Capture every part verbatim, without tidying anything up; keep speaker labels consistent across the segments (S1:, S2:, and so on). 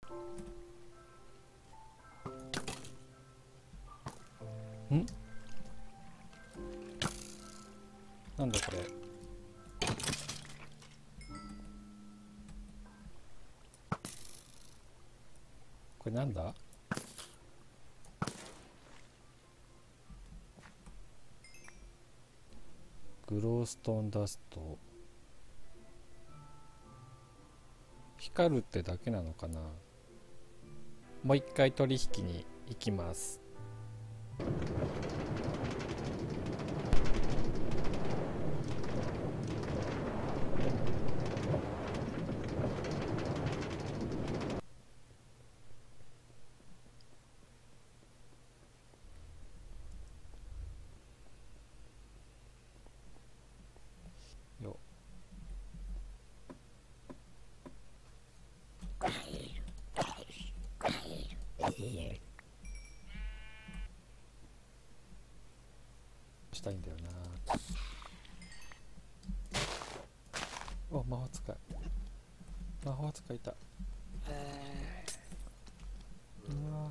S1: んなんだこれ。これなんだ。グローストーンダスト。光るってだけなのかな。もう一回取引に行きます。よしたいんだよな。お、魔法使い。魔法使いいた。うわ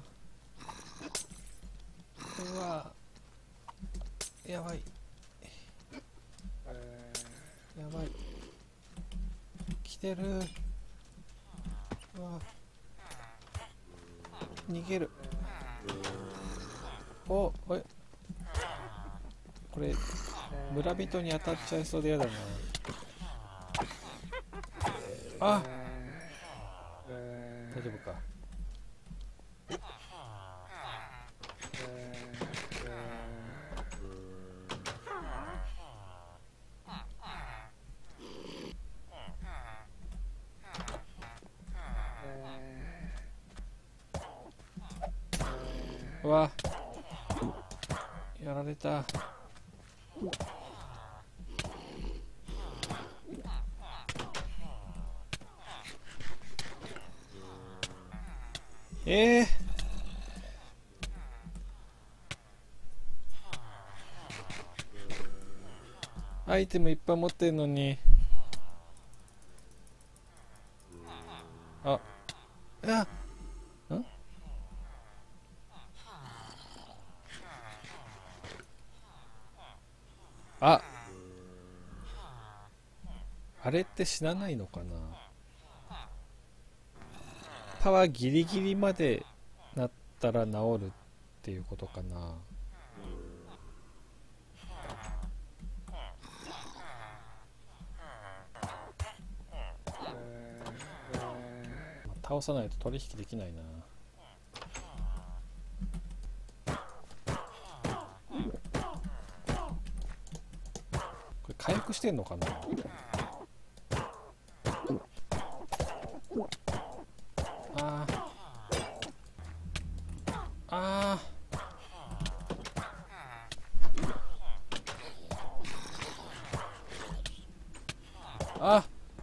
S1: うわやばいやばい来てる。うわ逃げる。おえこれ村人に当たっちゃいそうでやだな。あ大丈夫か。うわやられた。えー、アイテムいっぱい持ってんのに。ああんああれって死なないのかな。パワーギリギリまでなったら治るっていうことかな。倒さないと取引できないな。これ回復してんのかな。あーあーあ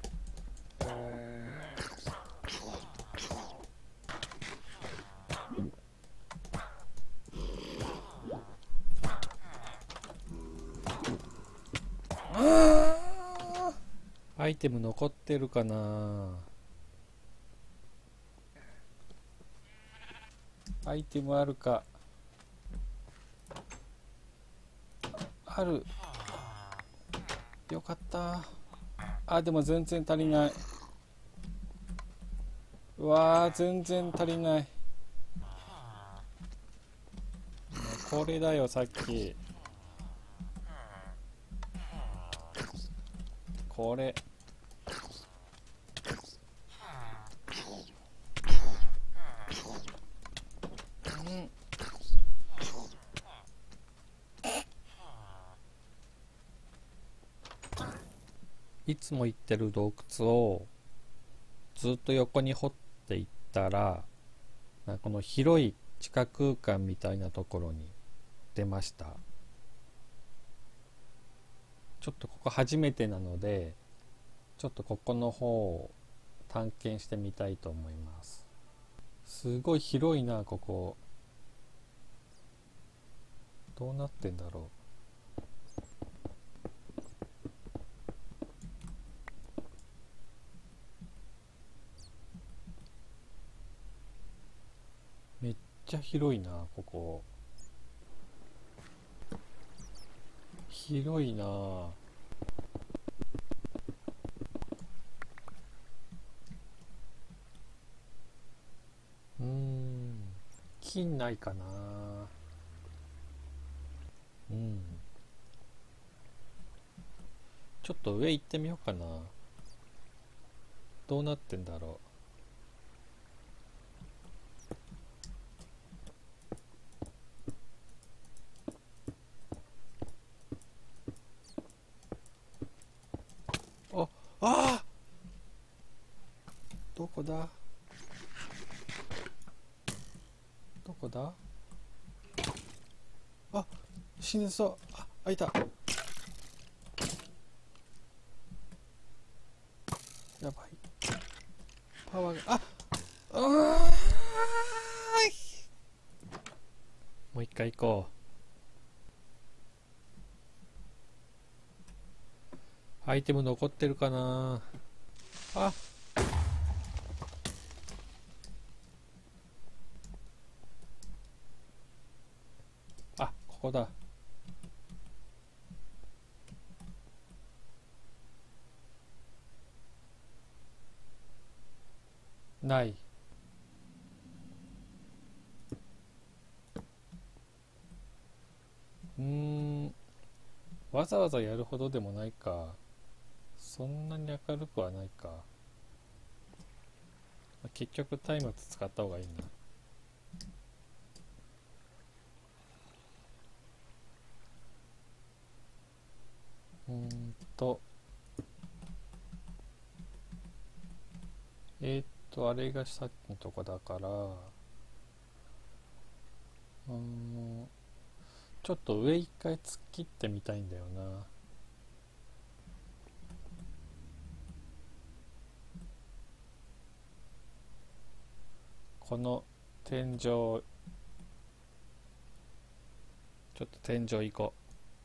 S1: あアイテム残ってるかな。アイテムあるか。ある。よかった。あでも全然足りない。うわー全然足りない。これだよさっき。これうんいつも行ってる洞窟をずっと横に掘っていったら、この広い地下空間みたいなところに出ました。ちょっとここ初めてなので、ちょっとここの方を探検してみたいと思います。すごい広いなここ。どうなってんだろう。 ちゃ広いな、ここ。広いな。うーん、金ないかな。うん。ちょっと上行ってみようかな。どうなってんだろう。あ、あー、どこだどこだ。あ、死にそう。あ、あ、いた。やばい。パワーが、あ、あーい。もう一回行こう。アイテム残ってるかな。あ、あ、ここだ。ない。うーん、わざわざやるほどでもないか。そんなに明るくはないか。結局松明使った方がいいな。うーんとえー、っとあれがさっきのとこだから、うーん、ちょっと上一回突っ切ってみたいんだよな。この天井、ちょっと天井行こ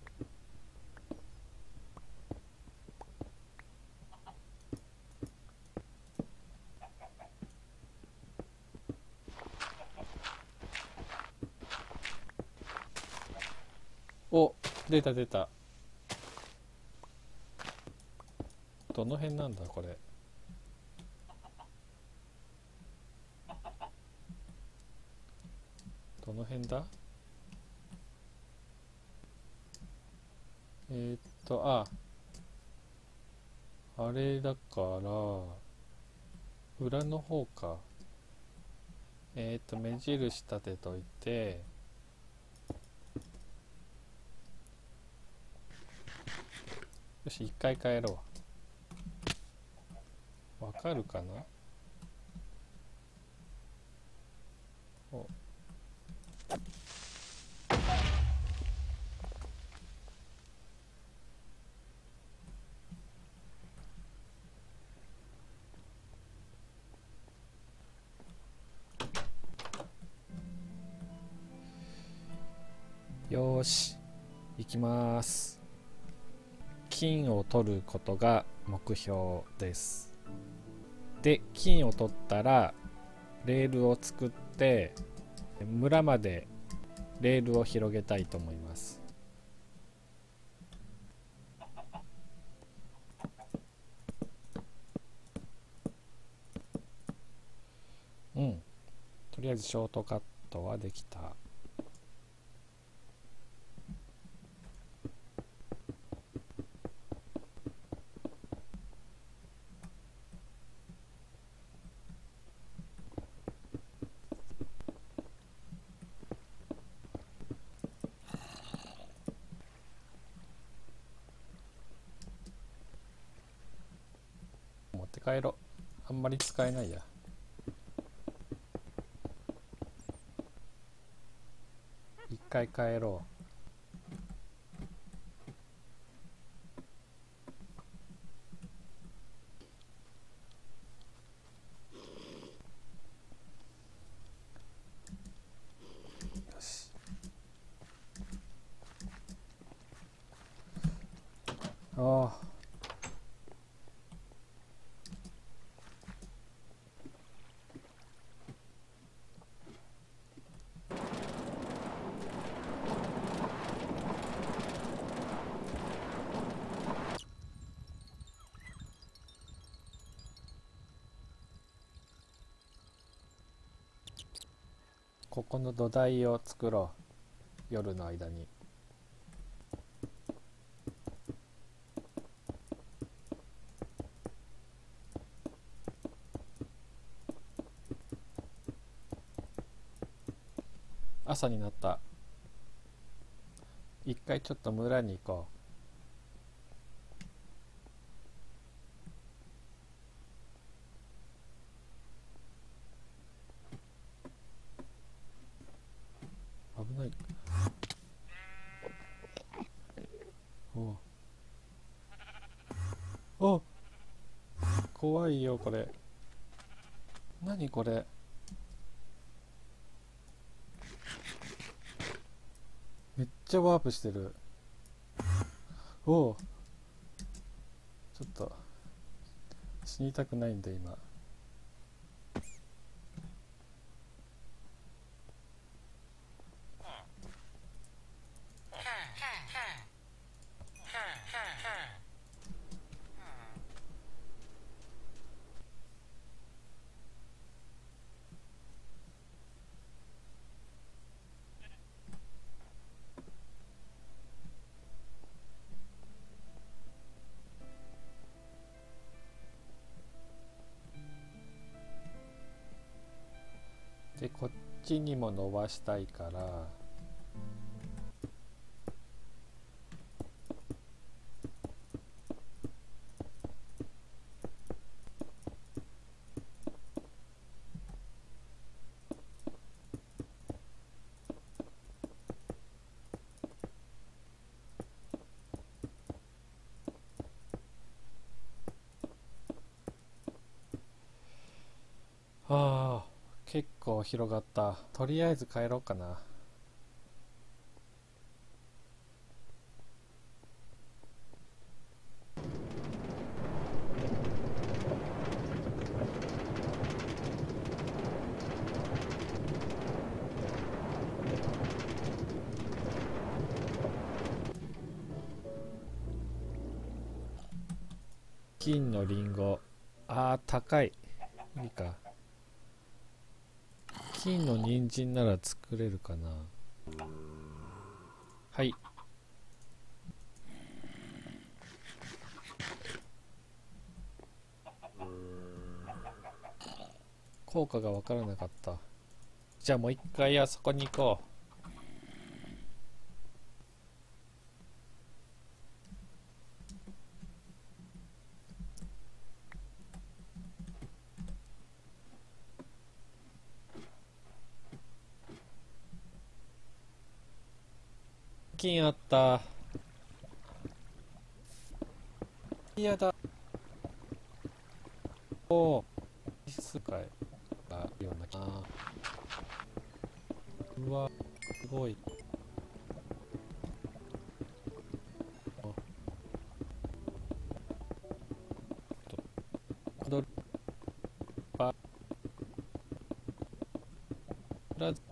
S1: う。お、出た出た。どの辺なんだこれ。どの辺だ。えー、っとああれだから裏の方か。えー、っと目印立てといて、よし一回帰ろう。わかるかな。お、よーし行きます。金を取ることが目標です。で金を取ったらレールを作って村までレールを広げたいと思います。うん、とりあえずショートカットはできた。持って帰ろう。あんまり使えないや。一回帰ろう。よし。ああ、 ここの土台を作ろう、夜の間に。朝になった。一回ちょっと村に行こう。危ない。おうお、怖いよこれ。何これ。めっちゃワープしてる。おお、ちょっと死にたくないんで今。でこっちにも伸ばしたいから、ああ結構広がった。とりあえず帰ろうかな。金のリンゴ、あー高い。いいか。金の人参なら作れるかな。はい。効果が分からなかった。じゃあもう一回あそこに行こう。金あった。嫌だ。おお、室会がような気が。うわ、すごい。ドルパラズ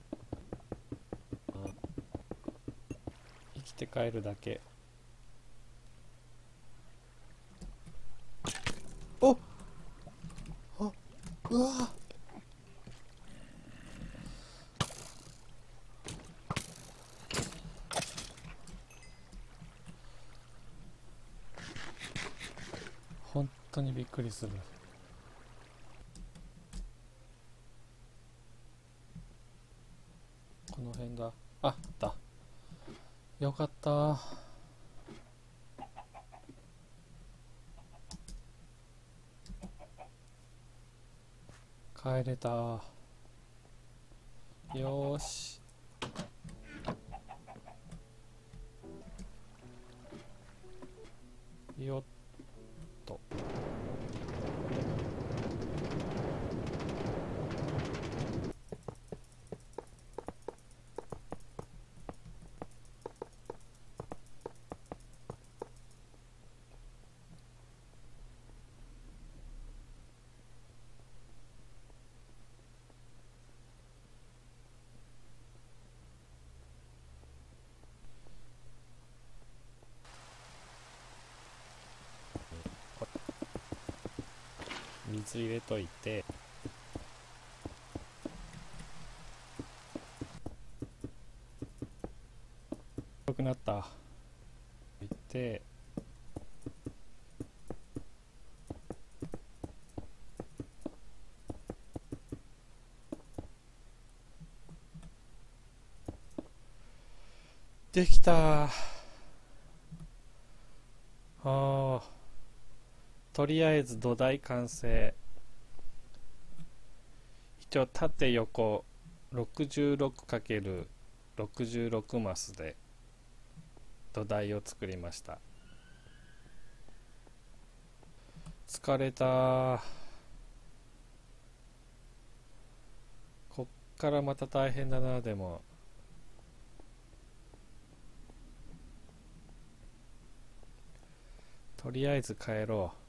S1: 生きて帰るだけ。おっ、あ、うわ、本当にびっくりする。この辺だ。あ、あった。よかった。帰れた。よーし。よっと。水入れといて、 くなった。いて、できた。ああ、とりあえず土台完成。一応縦横 ろくじゅうろくかけるろくじゅうろく マスで土台を作りました。疲れた。こっからまた大変だな。でもとりあえず帰ろう。